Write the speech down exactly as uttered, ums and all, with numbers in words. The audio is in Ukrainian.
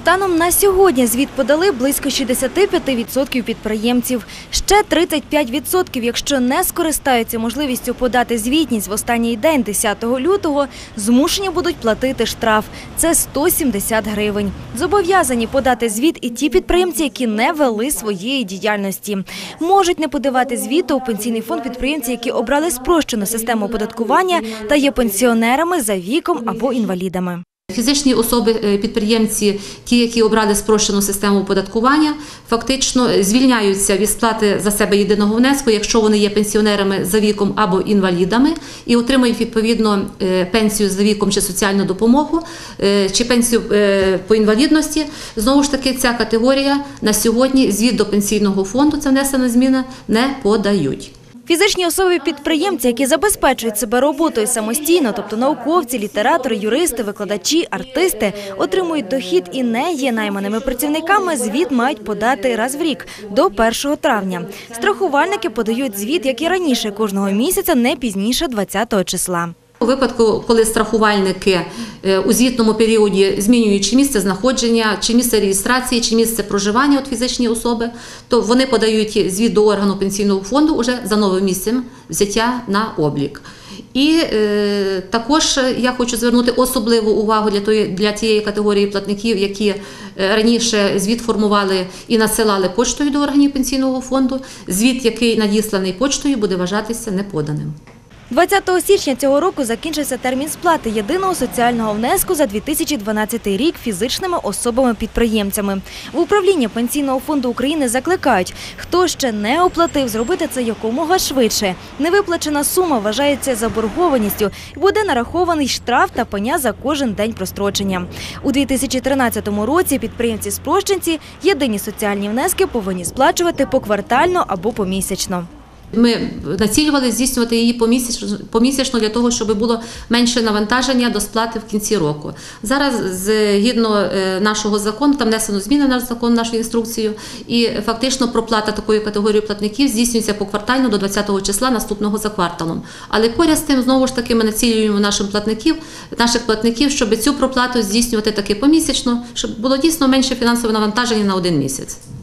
Станом на сьогодні звіт подали близько шістдесят п'ять відсотків підприємців. Ще тридцять п'ять відсотків, якщо не скористаються можливістю подати звітність в останній день десятого лютого, змушені будуть платити штраф. Це сто сімдесят гривень. Зобов'язані подати звіт і ті підприємці, які не вели своєї діяльності. Можуть не подавати звіту у пенсійний фонд підприємці, які обрали спрощену систему оподаткування та є пенсіонерами за віком або інвалідами. Фізичні особи-підприємці, ті, які обрали спрощену систему оподаткування, фактично звільняються від сплати за себе єдиного внеску, якщо вони є пенсіонерами за віком або інвалідами, і отримують відповідно пенсію за віком чи соціальну допомогу, чи пенсію по інвалідності. Знову ж таки, ця категорія на сьогодні звіт до пенсійного фонду, це внесена зміна, не подають. Фізичні особи-підприємці, які забезпечують себе роботою самостійно, тобто науковці, літератори, юристи, викладачі, артисти, отримують дохід і не є найманими працівниками, звіт мають подати раз в рік, до першого травня. Страхувальники подають звіт, як і раніше, кожного місяця, не пізніше двадцятого числа. У випадку, коли страхувальники у звітному періоді змінюють чи місце знаходження, чи місце реєстрації, чи місце проживання от фізичні особи, то вони подають звіт до органу пенсійного фонду вже за новим місцем взяття на облік. І е, також я хочу звернути особливу увагу для, тої, для тієї категорії платників, які раніше звіт формували і надсилали поштою до органів пенсійного фонду. Звіт, який надісланий поштою, буде вважатися неподаним. двадцятого січня цього року закінчився термін сплати єдиного соціального внеску за дві тисячі дванадцятий рік фізичними особами-підприємцями. В управлінні Пенсійного фонду України закликають, хто ще не оплатив, зробити це якомога швидше. Невиплачена сума вважається заборгованістю і буде нарахований штраф та пеня за кожен день прострочення. У дві тисячі тринадцятому році підприємці-спрощенці єдині соціальні внески повинні сплачувати поквартально або помісячно. Ми націлювали здійснювати її помісячно для того, щоб було менше навантаження до сплати в кінці року. Зараз, згідно нашого закону, там внесено зміни в наш закон, нашу інструкцію, і фактично проплата такої категорії платників здійснюється поквартально до двадцятого числа наступного за кварталом. Але поряд з тим, знову ж таки, ми націлюємо наших платників, наших платників, щоб цю проплату здійснювати таки помісячно, щоб було дійсно менше фінансове навантаження на один місяць.